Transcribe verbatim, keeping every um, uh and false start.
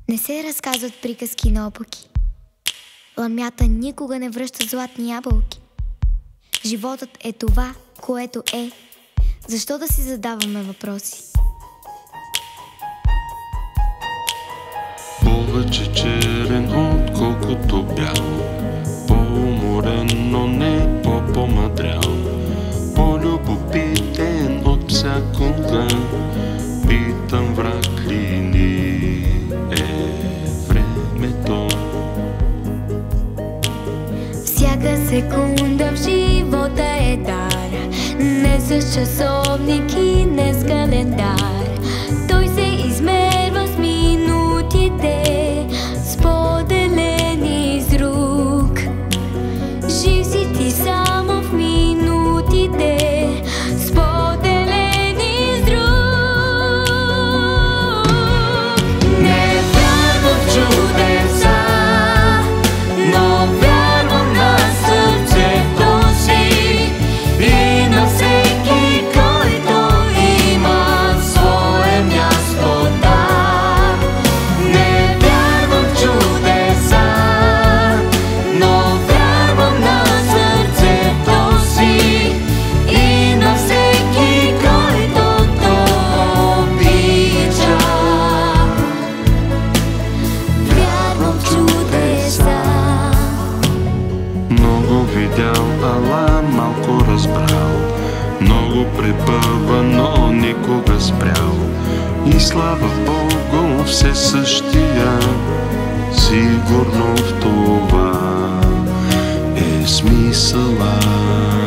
Не се разказват приказки наопаки. Ламята никога не връща златни ябълки. Животът е това, което е. Защо да си задаваме въпроси? Повече черен, отколкото бял, по-уморен, но не по-помадрял, по-любопитен от всякога. Питам, враг ли ни е времето? Всяка секунда в живота е дар, не с часовник и не с календар. Той се измерва с минутите, споделени с друг. Жив си ти само в минутите, споделени с друг. Не вярвам в чудеса, но вярвам на сърцето си и на всеки, който има свое място там. Не вярвам в чудеса, но вярвам на сърцето си и на всеки, който то обича. Вярвам в чудеса. Много видял, ала малко разбрал, много препъва, но никога спрял. И слава Богу, все същия, сигурно в това е смисъла.